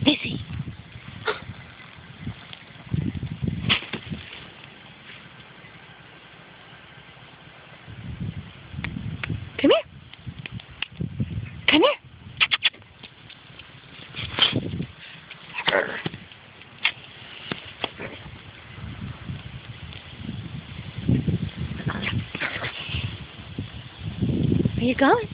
Lacey. Come here. Come here. Where you going?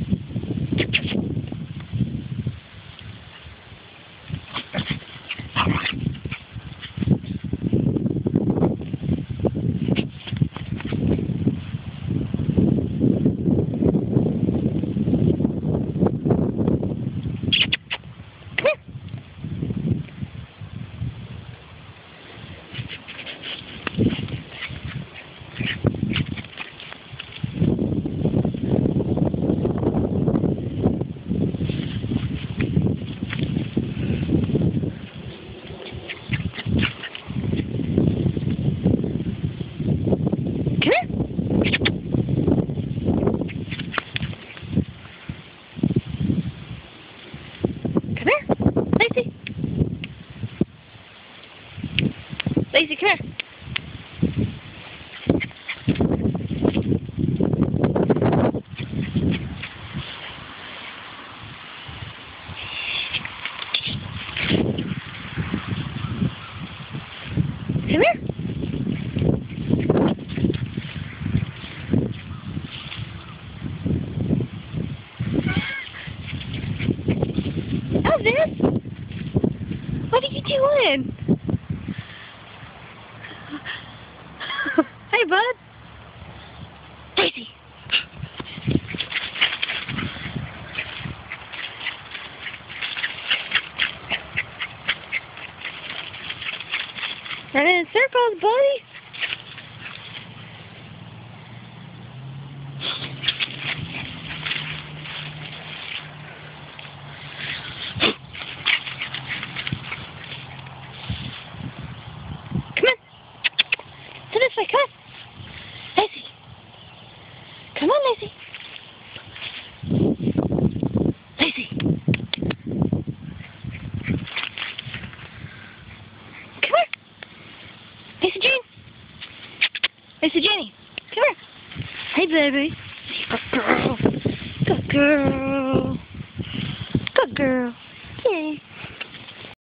Come here, Lacey. Lacey, come here. Come here. How's this? What are you doing? Hey, bud. Lacey. Running in circles, buddy. Come on. To this way, come on. Lacey. Come on, Lacey. Lacey. Come here. Lacey Jane. Lacey Jenny. Come here. Hey, baby. Good girl. Good girl. Good girl. Yay.